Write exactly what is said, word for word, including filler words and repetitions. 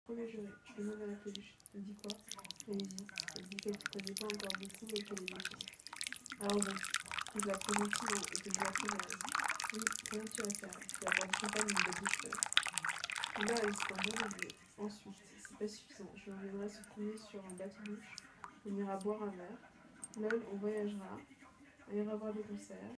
Premier jury, je demande à la peluche. Elle dit quoi? Elle hésite. Elle dit qu'elle ne connaît pas encore beaucoup et qu'elle est méchante. Alors bon, que je la présente souvent et que je la trouve heureuse. Oui, comment tu vas faire? Tu vas boire du champagne et une boîte de fleurs. Et là, elle se prend bien les yeux. Ensuite, c'est pas suffisant. Je l'emmènerai se promener sur un bateau-bouche. On ira boire un verre. Lol, on voyagera. On ira voir des concerts.